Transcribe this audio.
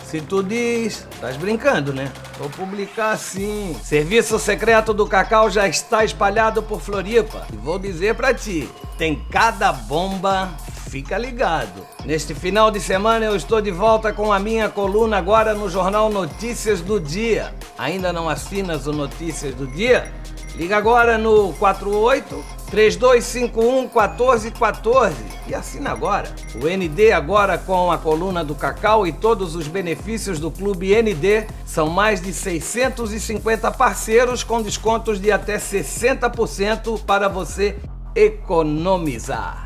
Se tu diz, estás brincando, né? Vou publicar sim. Serviço secreto do Cacau já está espalhado por Floripa. E vou dizer pra ti, tem cada bomba, fica ligado. Neste final de semana eu estou de volta com a minha coluna agora no jornal Notícias do Dia. Ainda não assinas o Notícias do Dia? Liga agora no 48-3251-1414 e assina agora. O ND agora com a coluna do Cacau e todos os benefícios do Clube ND. São mais de 650 parceiros com descontos de até 60% para você economizar.